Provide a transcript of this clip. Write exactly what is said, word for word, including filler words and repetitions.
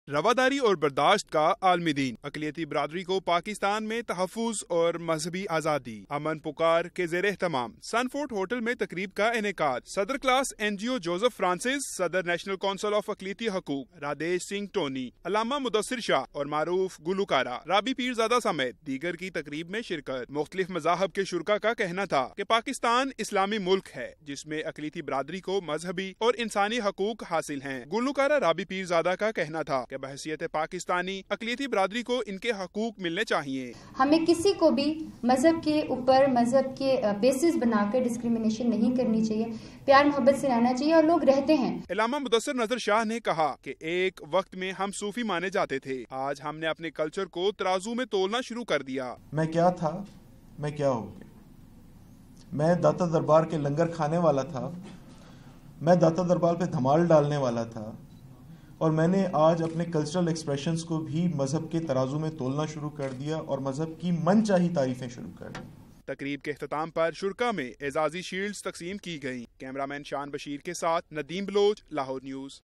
رواداری اور برداشت کا عالمی دن، اقلیتی برادری کو پاکستان میں تحفظ اور مذہبی آزادی۔ امن پکار کے زیر اہتمام سن فورٹ ہوٹل میں تقریب کا انعقاد۔ صدر CLAAS N G O Joseph Francis, صدر نیشنل کونسل آف اقلیتی حقوق رادیش سنگھ ٹونی، علامہ مدثر شاہ اور معروف گلوکارہ رابی پیرزادہ سمیت دیگر کی تقریب میں شرکت۔ مختلف مذاہب کے شرکاء کا کہنا تھا کہ پاکستان اسلامی ملک ہے جس میں اقلیتی برادری کو مذہبی اور انسانی حقوق حاصل ہیں۔ گلوکارہ رابی پیرزادہ کا کہنا تھا کہ بحیثیت پاکستانی اقلیتی برادری کو ان کے حقوق ملنے چاہیے۔ ہمیں کسی کو بھی مذہب کے اوپر مذہب کے بیسس بنا کر ڈسکریمنیشن نہیں کرنی چاہیے، پیار محبت سے رہنا چاہیے اور لوگ رہتے ہیں۔ علامہ مدثر نظر شاہ نے کہا کہ ایک وقت میں ہم صوفی مانے جاتے تھے، آج ہم نے اپنے کلچر کو ترازو میں تولنا شروع کر دیا۔ میں کیا تھا، میں کیا ہو گیا؟ میں داتا دربار کے لنگر کھانے والا تھا، میں داتا دربار پہ دھمال ڈالنے والا تھا، اور میں نے آج اپنے کلچرل ایکسپریشنز کو بھی مذہب کے ترازو میں تولنا شروع کر دیا اور مذہب کی من چاہی تعریفیں شروع کر دی۔ تقریب کے اختتام پر شرکاء میں اعزازی شیلڈز تقسیم کی گئیں۔ کیمرہ مین شان بشیر کے ساتھ ندیم بلوچ، لاہور نیوز۔